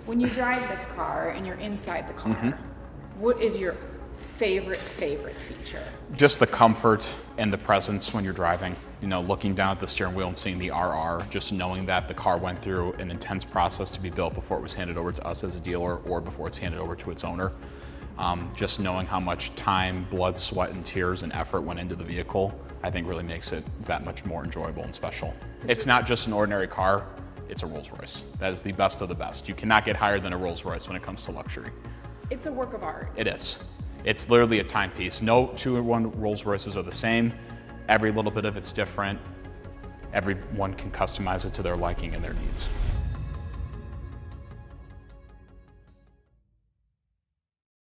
When you drive this car and you're inside the car, what is your favorite feature? Just the comfort and the presence when you're driving. You know, looking down at the steering wheel and seeing the RR, just knowing that the car went through an intense process to be built before it was handed over to us as a dealer or before it's handed over to its owner. Just knowing how much time, blood, sweat, and tears and effort went into the vehicle, I think really makes it that much more enjoyable and special. It's not just an ordinary car, it's a Rolls-Royce. That is the best of the best. You cannot get higher than a Rolls-Royce when it comes to luxury. It's a work of art. It is. It's literally a timepiece. No two Rolls-Royces are the same. Every little bit of it's different. Everyone can customize it to their liking and their needs.